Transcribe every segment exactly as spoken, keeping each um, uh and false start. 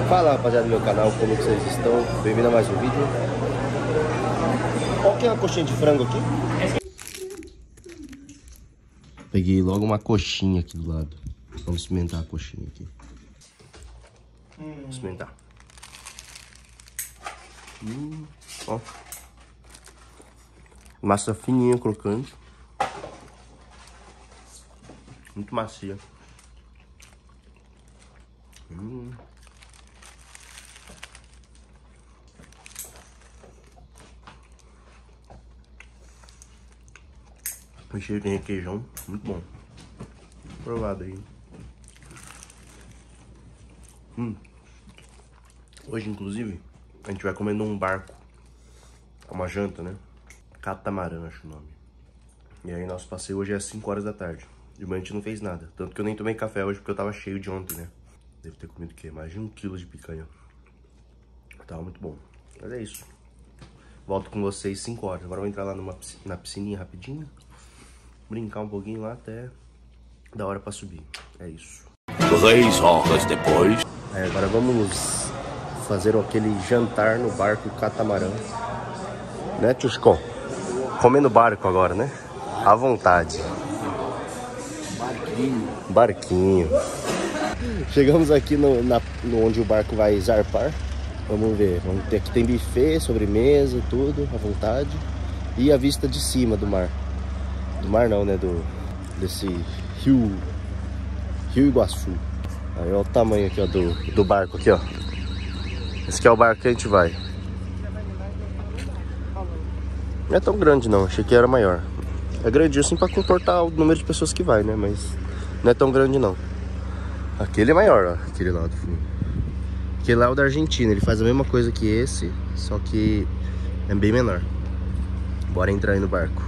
Fala, rapaziada do meu canal, como que vocês estão? Bem-vindo a mais um vídeo. Qual que é a coxinha de frango aqui? Peguei logo uma coxinha aqui do lado. Vamos experimentar a coxinha aqui. Vamos experimentar. Hum, ó. Massa fininha, crocante. Muito macia. Hum. O recheio tem requeijão, muito bom. Provado aí. Hum. Hoje, inclusive, a gente vai comer num barco. É uma janta, né? Catamarã, acho o nome. E aí, nosso passeio hoje é às cinco horas da tarde. De manhã a gente não fez nada. Tanto que eu nem tomei café hoje porque eu tava cheio de ontem, né? Devo ter comido o quê? Mais de um quilo de picanha. Tava muito bom. Mas é isso. Volto com vocês cinco horas. Agora eu vou entrar lá numa piscina, na piscininha rapidinho. Brincar um pouquinho lá até da hora pra subir. É isso. Três horas depois. É, agora vamos fazer aquele jantar no barco Catamarã. Né, Tchuscon? Comer no barco agora, né? À vontade. Barquinho. Barquinho. Chegamos aqui no, na, no onde o barco vai zarpar. Vamos ver. Vamos ter, aqui tem buffet, sobremesa, tudo, à vontade. E a vista de cima do mar. Do mar não, né? Do, desse rio. Rio Iguaçu. Aí olha o tamanho aqui, ó, do, do barco aqui, ó. Esse aqui é o barco que a gente vai. Não é tão grande não, achei que era maior. É grandinho assim pra comportar o número de pessoas que vai, né? Mas não é tão grande não. Aquele é maior, ó, aquele lá do fundo. Aquele lá é o da Argentina, ele faz a mesma coisa que esse, só que é bem menor. Bora entrar aí no barco.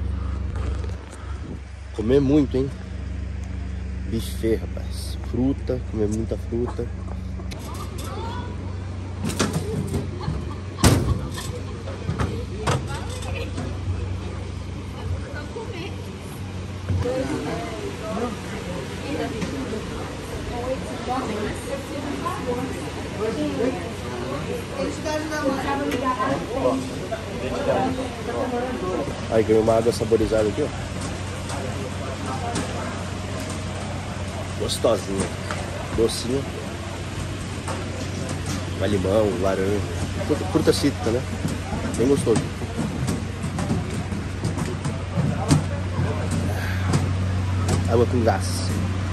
Comer muito, hein? Buffet, rapaz. Fruta, comer muita fruta. Aí ganhou uma água saborizada aqui, ó. Gostosinha. Docinha. Vai limão, laranja. Fruta, fruta cítrica, né? Bem gostoso. Água com gás.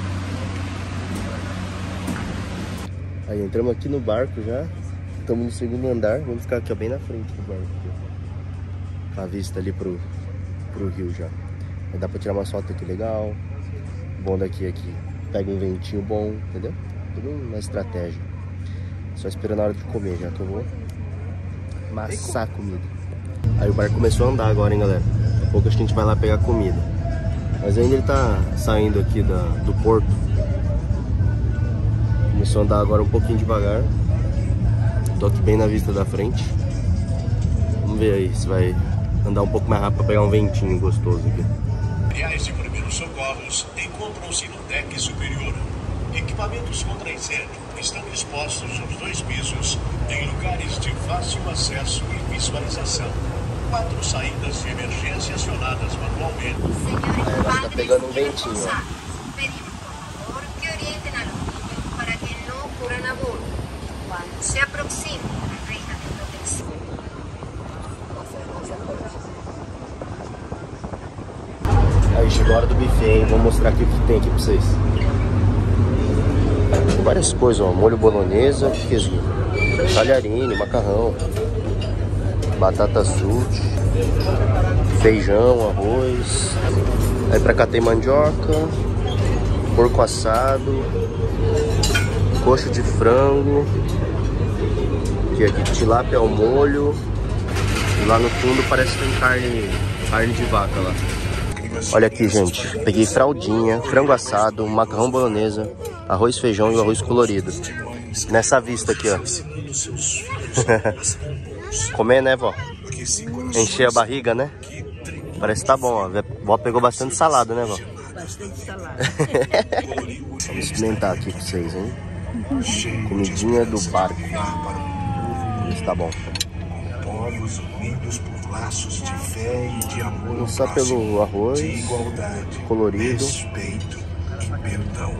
Aí entramos aqui no barco já. Estamos no segundo andar. Vamos ficar aqui ó, bem na frente do barco. Aqui, com a vista ali pro, pro rio já. Aí dá pra tirar uma foto aqui legal. O bom daqui é que pega um ventinho bom, entendeu? Tudo uma estratégia. Só esperando a hora de comer já que eu vou amassar a comida. Aí o barco começou a andar agora, hein, galera. Daqui a pouco a gente vai lá pegar comida. Mas ainda ele tá saindo aqui da, do porto. Começou a andar agora um pouquinho devagar. Tô aqui bem na vista da frente. Vamos ver aí se vai andar um pouco mais rápido para pegar um ventinho gostoso aqui. Materiais de primeiros socorros encontram-se no deck superior. Equipamentos contra incêndio estão dispostos nos dois pisos em lugares de fácil acesso e visualização. Quatro saídas de emergência acionadas manualmente. É, agora tá pegando um ventinho, ó. Se aproxime a reina de proteção. Aí chegou a hora do buffet, hein? Vou mostrar aqui o que tem aqui pra vocês. Tem várias coisas, ó. Molho bolonhesa, queijo, talharine, macarrão, batata sushi, feijão, arroz. Aí pra cá tem mandioca, porco assado, coxa de frango. Aqui, tilápia ao molho. E lá no fundo parece que tem carne, carne de vaca lá. Olha aqui, gente. Peguei fraldinha, frango assado, macarrão bolonesa, arroz, feijão e o arroz colorido. Nessa vista aqui, ó. Comer, né, vó? Encher a barriga, né? Parece que tá bom, ó. A vó pegou bastante salada, né, vó? Bastante salada. Vamos experimentar aqui pra vocês, hein? cheio Comidinha de do barco. para o mundo. Isso tá bom. Povos unidos por laços de fé e de amor Não ao só próximo, pelo arroz, de igualdade, colorido. respeito e perdão.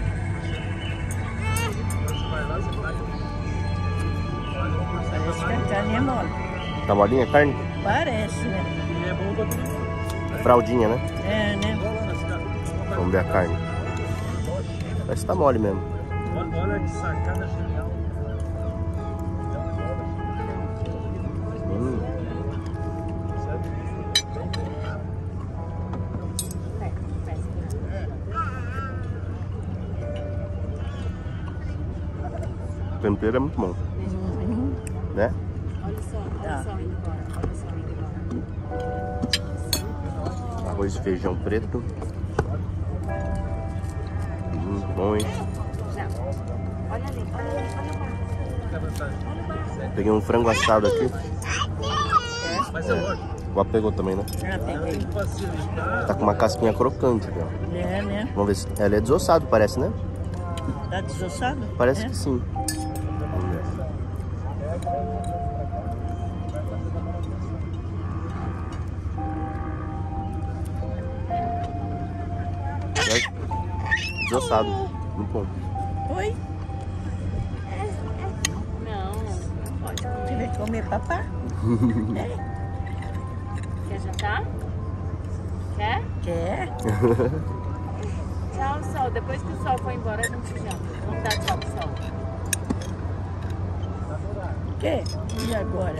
Parece que a carne é mole. Tá molinha a carne? Parece, né? Fraldinha, né? É, né? Vamos ver a carne. Parece que tá mole mesmo. Olha que sacada genial. Hum. O tempero é muito bom. Uhum. Né? Olha só, olha Tá. só indo embora. Olha só indo embora. Arroz e feijão preto. Hum, bom, hein? Já. Olha ali, olha ali, olha o barco. Peguei um frango assado aqui. Mas é lógico, O Guap pegou também, né? Já peguei. facilitar. Tá com uma casquinha crocante aqui, ó. É, né? Vamos ver se... Ela é desossado, parece, né? Tá desossado? Parece é. que sim. Vamos ver. É desossado. Muito bom. Oi? Não, não pode Você comer. vai comer papá? Quer jantar? Quer? Quer? Tchau, Sol. Depois que o Sol for embora, a gente janta. Vamos dar tchau pro Sol. Quer? E agora?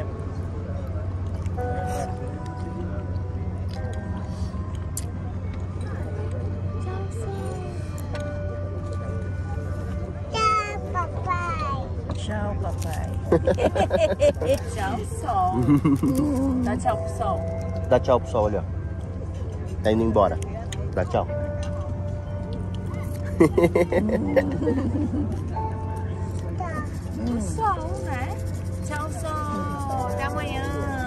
Tchau, papai. Tchau, Sol. Dá tchau pro Sol. Dá tchau pro sol ali, ó. Tá indo embora. Dá tchau. O Sol, né? Tchau, Sol. Até amanhã.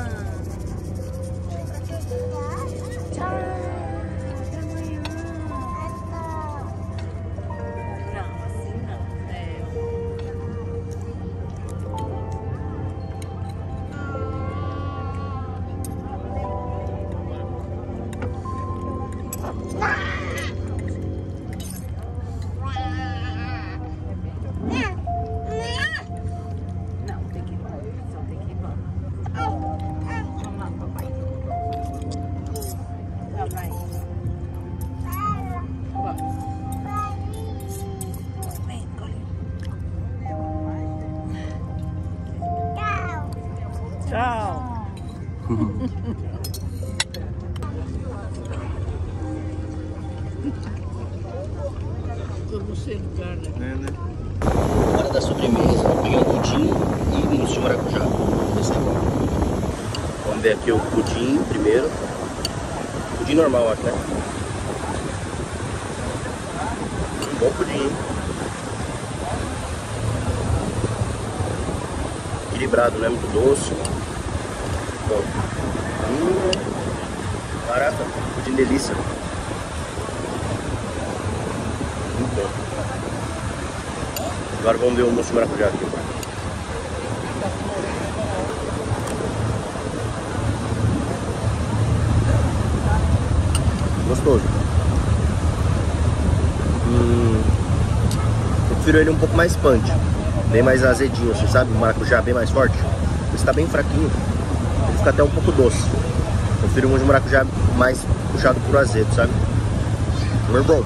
Tchau. Até amanhã. Não, assim não. É. Não, tem que ir embora. Só tem que ir embora. Vamos lá, papai. Tá, vai. Bora. Vem, corre. Tchau. Como sempre, né? Hora da sobremesa. Peguei um pudim e mousse de maracujá. Vamos ver se tá bom. Vamos ver aqui o pudim primeiro. Pudim normal, acho, né? Um bom pudim, hein? Equilibrado, não é muito doce. Bom. Hum. Caraca, pudim delícia. Muito bom. Agora vamos ver o mousse de maracujá aqui. Gostoso. Hum, eu prefiro ele um pouco mais punch. Bem mais azedinho, assim, sabe? O maracujá bem mais forte. Esse tá bem fraquinho. Ele fica até um pouco doce. Eu prefiro um de maracujá mais puxado por azedo, sabe? Muito bom.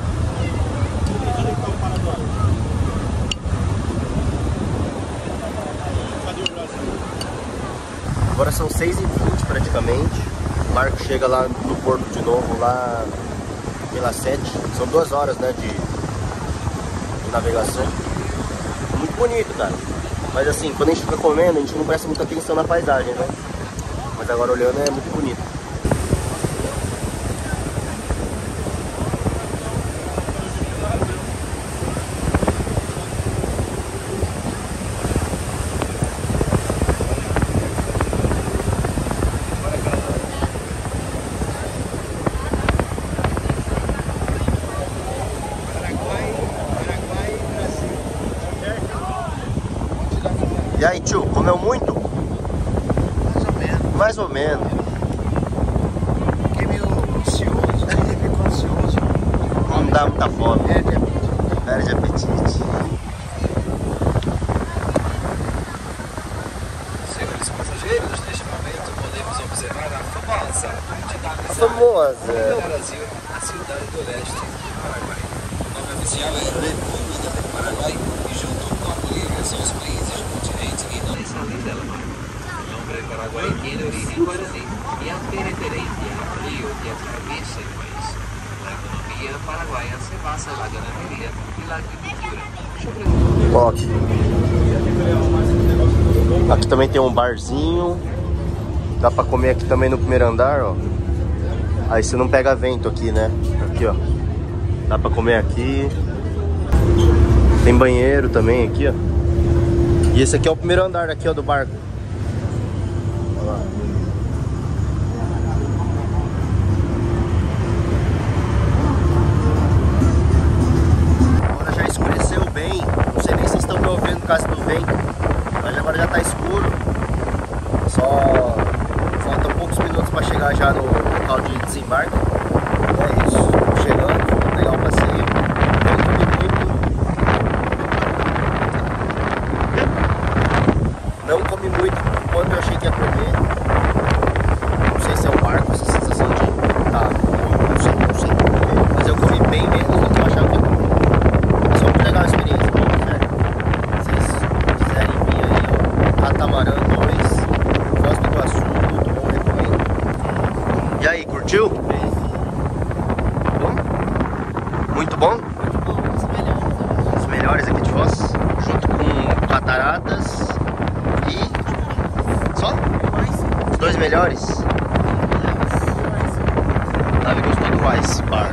Agora são seis e vinte praticamente. O barco chega lá no porto de novo, lá pelas sete. São duas horas, né, de, de navegação. Muito bonito, cara. Mas assim, quando a gente fica comendo, a gente não presta muita atenção na paisagem, né? Mas agora olhando é muito bonito. E aí, tio, comeu muito? Mais ou menos. Mais ou menos. Fiquei meio ansioso, fico ansioso. Não dá muita fome. Perde apetite. Perde apetite. Senhores passageiros, neste momento podemos observar a famosa entidade A famosa. do Brasil, a cidade do leste do Paraguai. O nome oficial é República do Paraguai e junto com a Bolívia são os países do continente e não saem dela. O nome Paraguai tiene origen guaraní y a referencia al río que atraviesa el país. La economía paraguaya se basa en la ganadería y la agricultura. Ó, aqui. Aqui também tem um barzinho. Dá pra comer aqui também no primeiro andar, ó. Aí você não pega vento aqui, né? Aqui, ó. Dá pra comer aqui. Tem banheiro também aqui, ó. E esse aqui é o primeiro andar aqui, ó, do barco. Olha lá. Agora já escureceu bem. Não sei nem se vocês estão me ouvindo por causa do vento. Mas agora já tá escuro. Só faltam poucos minutos para chegar já no local de desembarque. É isso. Tô chegando, vou pegar o passeio. Não comi muito. Não comi muito quanto eu achei que ia comer. Não sei se é o barco, essa sensação de tá, não sei, não sei. Mas eu comi bem menos do que eu achava que ia comer. Mas foi muito legal a experiência, sério. Se vocês quiserem vir aí, ó, Catamarã dois, Foz do Iguaçu, muito bom, recomendo. E aí, curtiu? Bom? Muito bom? Os melhores aqui de Foz, junto com Cataratas e... só? Os dois melhores? Davi gostou do Ice Bar.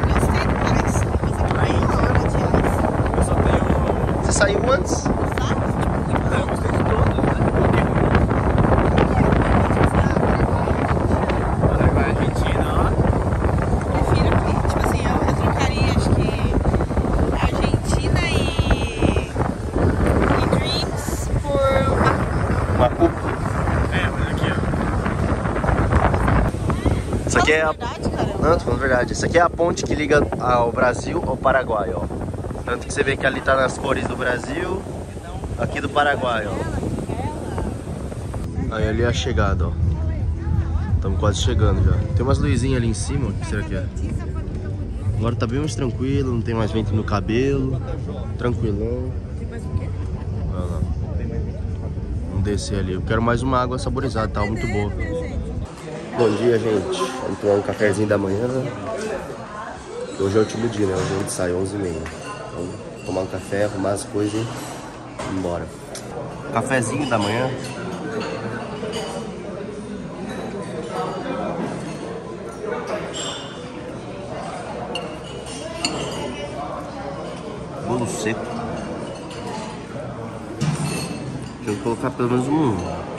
Você saiu antes? Isso aqui é a... Não, tô falando a verdade. Isso aqui é a ponte que liga ao Brasil ao Paraguai, ó. Tanto que você vê que ali tá nas cores do Brasil, aqui do Paraguai, ó. Aí ali é a chegada, ó. Estamos quase chegando já. Tem umas luzinhas ali em cima, o que será que é? Agora tá bem mais tranquilo, não tem mais vento no cabelo. Tranquilão. Olha lá. Vamos descer ali. Eu quero mais uma água saborizada, tá muito boa. Bom dia, gente. Vamos tomar um cafezinho da manhã. Hoje é o último dia, né? Hoje a gente sai onze e meia. Vamos tomar um café, arrumar as coisas e ir embora. Cafezinho da manhã. Bolo seco. Deixa eu colocar pelo menos um,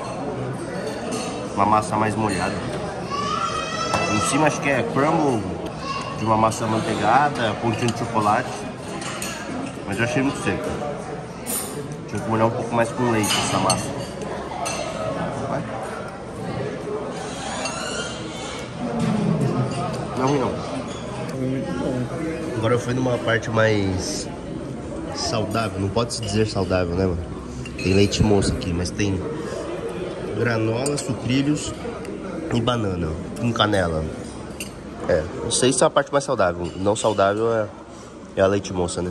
uma massa mais molhada. Em cima acho que é crumble de uma massa manteigada, pontinho de chocolate. Mas eu achei muito seco. Deixa eu molhar um pouco mais com leite essa massa. Vai. Não é ruim não. Agora eu fui numa parte mais saudável. Não pode se dizer saudável, né, mano? Tem leite moça aqui, mas tem granola, sucrilhos e banana com canela. É, não sei se é a parte mais saudável. Não saudável é, é a leite moça, né?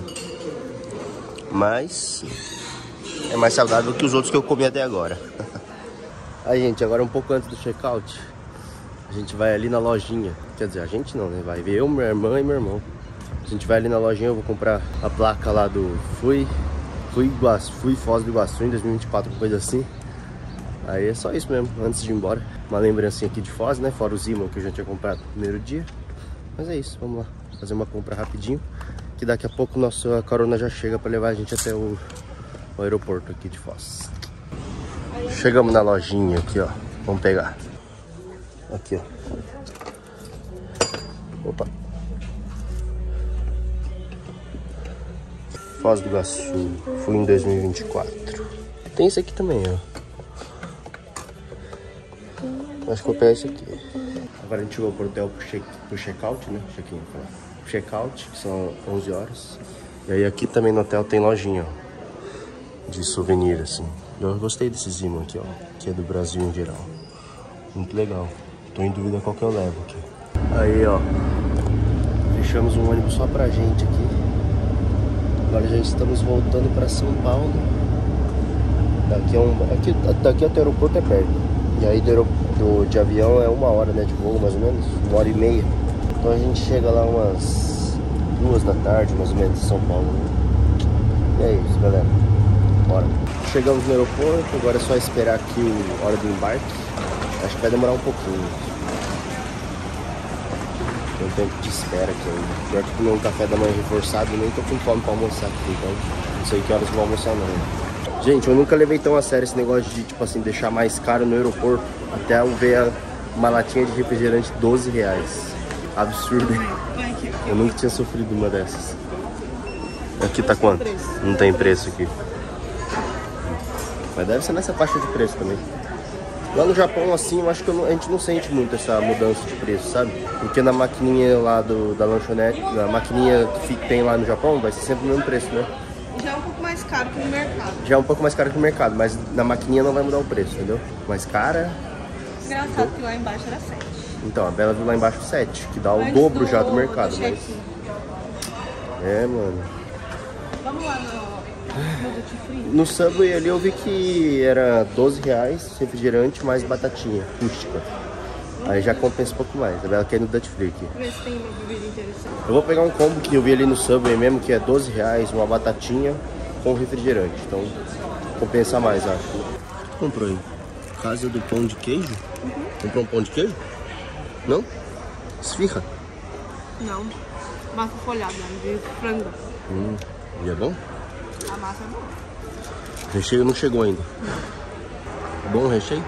Mas é mais saudável que os outros que eu comi até agora. Aí, gente, agora um pouco antes do check-out, a gente vai ali na lojinha. Quer dizer, a gente não, né? Vai ver eu, minha irmã e meu irmão. A gente vai ali na lojinha, eu vou comprar a placa lá do Fui Fui, Iguaçu, Fui Foz do Iguaçu em dois mil e vinte e quatro, coisa assim. Aí é só isso mesmo, antes de ir embora. Uma lembrancinha aqui de Foz, né? Fora os imãs que eu já tinha comprado no primeiro dia. Mas é isso, vamos lá. Fazer uma compra rapidinho. Que daqui a pouco nossa carona já chega pra levar a gente até o, o aeroporto aqui de Foz. Chegamos na lojinha aqui, ó. Vamos pegar. Aqui, ó. Opa. Foz do Iguaçu, fui em dois mil e vinte e quatro. Tem esse aqui também, ó. Acho que eu vou pegar esse aqui. Agora a gente chegou pro hotel pro check, pro check-out, né? Check-in, check-out, que são onze horas. E aí aqui também no hotel tem lojinha, ó, de souvenir, assim. Eu gostei desses imãs aqui, ó, que é do Brasil em geral. Muito legal. Tô em dúvida qual que eu levo aqui. Aí, ó, fechamos um ônibus só pra gente aqui. Agora já estamos voltando pra São Paulo. Daqui, é um, aqui, daqui até o aeroporto é perto. E aí do, do, de avião é uma hora, né, de voo, mais ou menos. Uma hora e meia. Então a gente chega lá umas duas da tarde, mais ou menos, em São Paulo, né? E é isso, galera. Bora. Chegamos no aeroporto, agora é só esperar aqui a hora do embarque. Acho que vai demorar um pouquinho. Tem um tempo de espera aqui ainda. Pior que comer um café da manhã reforçado, nem tô com fome pra almoçar aqui, então não sei que horas eu vou almoçar não. Gente, eu nunca levei tão a sério esse negócio de, tipo assim, deixar mais caro no aeroporto. Até eu ver uma latinha de refrigerante doze reais. Absurdo. Eu nunca tinha sofrido uma dessas. Aqui tá quanto? Não tem preço aqui. Mas deve ser nessa faixa de preço também. Lá no Japão, assim, eu acho que eu não, a gente não sente muito essa mudança de preço, sabe? Porque na maquininha lá do, da lanchonete, na maquininha que tem lá no Japão, vai ser sempre o mesmo preço, né? Já é um pouco mais caro que no mercado. Já é um pouco mais caro que no mercado, mas na maquininha não vai mudar o preço, entendeu? Mais cara. Engraçado que lá embaixo era sete. Então, a Bela viu lá embaixo sete, que dá o Mas dobro do, já do mercado, do mas... É, mano. Vamos lá no, no Duty Free? No Subway ali eu vi que era doze reais, refrigerante mais batatinha rústica. Aí já compensa um pouco mais. A Bela quer ir no Duty Free aqui. Ver se tem uma bebida interessante. Eu vou pegar um combo que eu vi ali no Subway mesmo, que é doze reais, uma batatinha com refrigerante. Então compensa mais, acho. O que tu comprou aí? Casa do pão de queijo? Uhum. Comprou um pão de queijo? Não? Esfirra? Não. Massa folhada, de frango. Hum, e é bom? A massa é boa. O recheio não chegou ainda. É bom o recheio?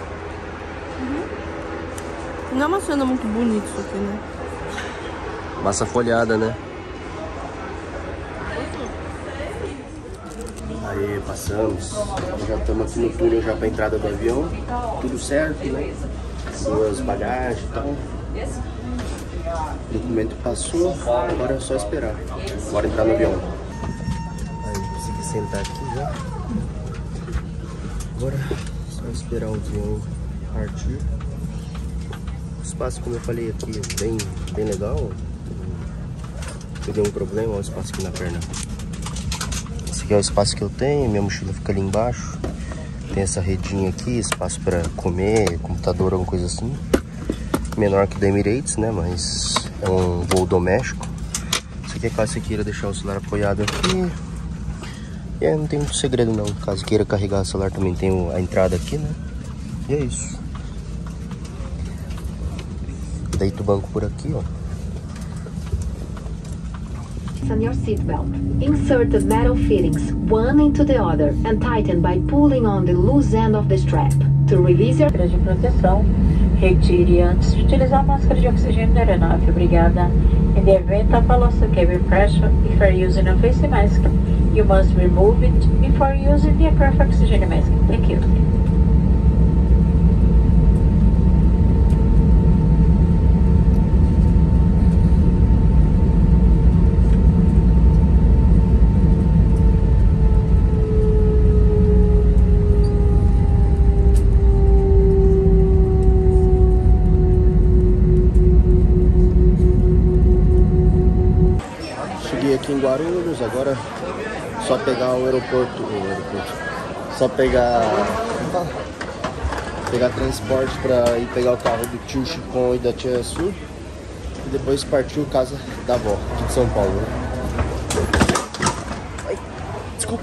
Uhum. Não é uma cena muito bonita isso aqui, né? Massa folhada, né? Aí, passamos. Já estamos aqui no túnel já para a entrada do avião. Tudo certo, né? Duas bagagens e tal. O documento passou, agora é só esperar. Bora entrar no avião. Aí, consegui sentar aqui já. Agora é só esperar o avião partir. O espaço, como eu falei aqui, é bem, bem legal. Peguei um problema, olha o espaço aqui na perna. Esse aqui é o espaço que eu tenho, minha mochila fica ali embaixo. Tem essa redinha aqui, espaço para comer, computador, alguma coisa assim. Menor que o da Emirates, né? Mas é um voo doméstico. Isso aqui é caso você queira deixar o celular apoiado aqui. E é, não tem muito segredo não. Caso queira carregar o celular também tem a entrada aqui, né? E é isso. Deita o banco por aqui, ó. On your seatbelt. Insert the metal fittings one into the other and tighten by pulling on the loose end of the strap. To release your... de proteção, retire antes de utilizar a máscara de oxigênio da aeronave. Obrigada. In the event of a loss of cabin pressure, if you are using a face mask, you must remove it before using the aircraft oxygen mask. Thank you. Aqui em Guarulhos, agora só pegar o aeroporto, o aeroporto só pegar pegar transporte para ir pegar o carro do tio Chicon e da tia Su e depois partiu casa da avó aqui de São Paulo, né? Ai, desculpa.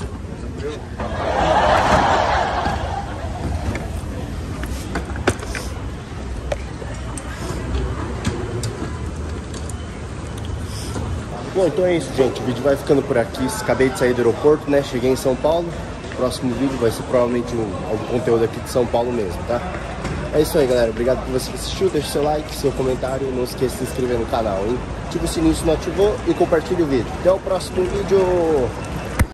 Bom, então é isso, gente. O vídeo vai ficando por aqui. Acabei de sair do aeroporto, né? Cheguei em São Paulo. O próximo vídeo vai ser provavelmente um, algum conteúdo aqui de São Paulo mesmo, tá? É isso aí, galera. Obrigado por você que assistiu. Deixe seu like, seu comentário. Não esqueça de se inscrever no canal, hein? Ativa o sininho se não ativou e compartilhe o vídeo. Até o próximo vídeo.